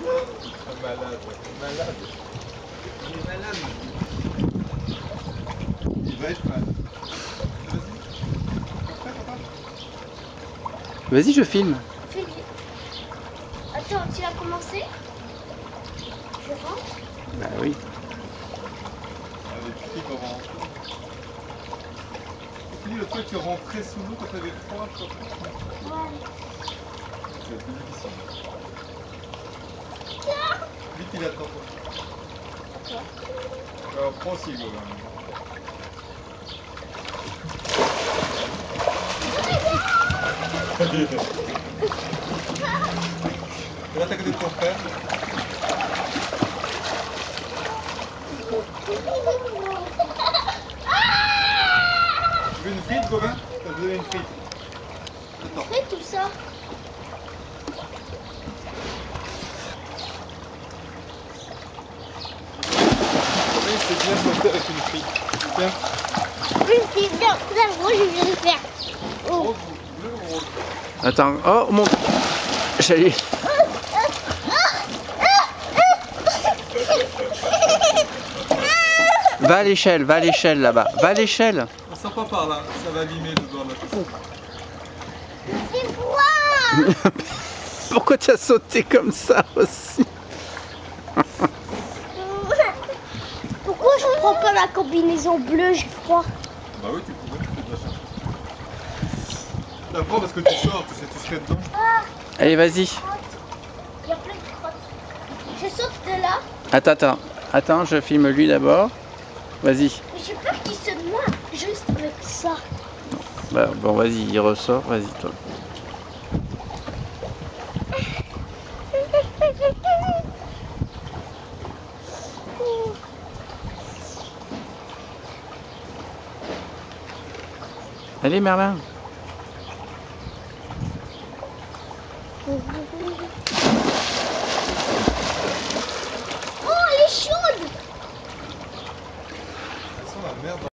Malade, malade. Il est malade. Il va être malade. Vas-y. Vas-y, je filme. Attends, tu as commencé? Je rentre? Bah oui. Allez, pipi qu'on va rentrer. Tu dis l'autre fois que tu rentrais sous l'eau quand t'avais froid, je crois. Ouais. C'est plus difficile. Vite, il attend. Ok. Alors, prends aussi, Gauvin. Là, t'es à côté de ton frère. Tu veux une frite, Gauvin? T'as besoin d'une frite. Attends. Fais tout ça. Oui, c'est bien sauter avec une frite. Tiens. Oui, c'est bien. Là, moi, je viens de faire. Oh. Rose, bleu ou rose? Attends. Oh mon. J'allais. Va à l'échelle là-bas. Va à l'échelle. On sent pas par là, ça va abîmer le doigt là. C'est moi. Pourquoi tu as sauté comme ça aussi? Pourquoi je prends pas la combinaison bleue? J'ai froid. Bah oui, tu pourrais, tu dois chercher. D'abord parce que tu sors, tu sais, tu serais dedans. Ah, Allez, vas-y. il y a plein de crottes. Je saute de là. Attends, je filme lui d'abord. Vas-y. Mais j'ai peur qu'il se noie juste avec ça. Bah, bon, vas-y, il ressort. Vas-y, toi. Allez, Merlin.